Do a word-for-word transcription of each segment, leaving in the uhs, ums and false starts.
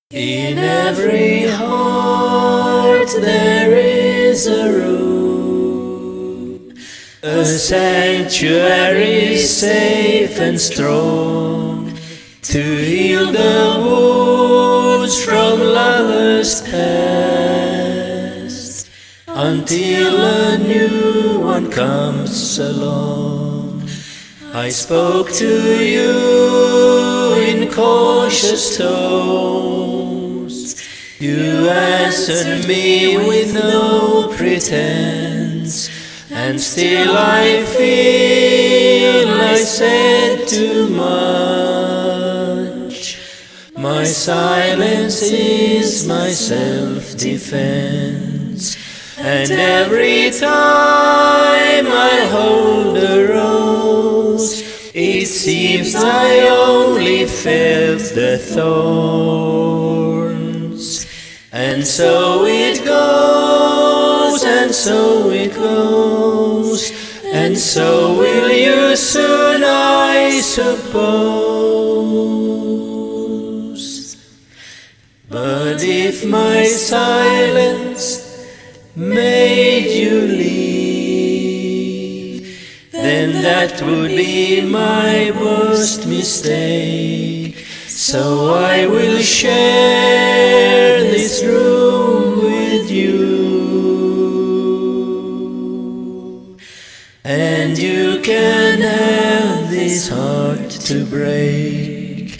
In every heart there is a room, a sanctuary safe and strong, to heal the wounds from lovers past, until a new one comes along. I spoke to you in cautious tones. You answered me with no pretense, and still I feel I said too much. My silence is my self-defense, and every time I hold a rose, it seems I only felt the thorns. And so it goes, and so it goes, and so will you soon, I suppose. But if my silence made you leave, then that would be my worst mistake. So I will share this room with you, and you can have this heart to break.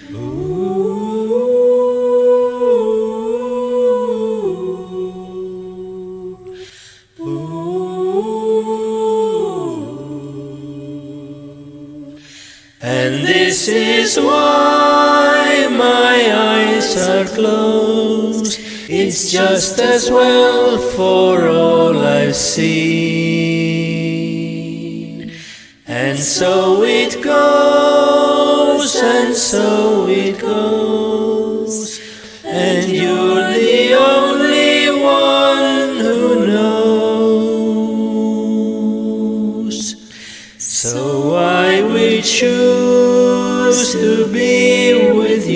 And this is why my eyes are closed. It's just as well for all I've seen. And so it goes, and so it goes, and you're the only one who knows. So I will choose to be with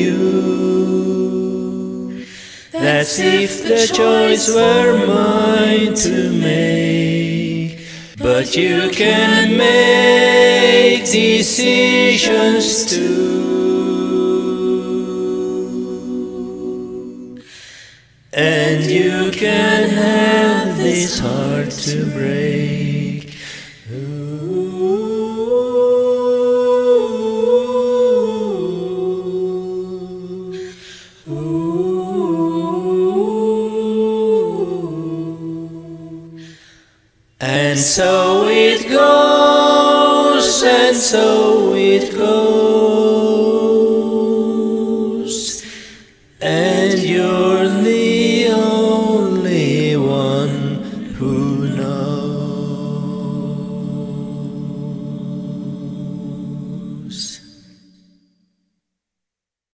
you. That's if the choice were mine to make. But you can make decisions too, and you can have this heart to break. And so it goes, and so it goes.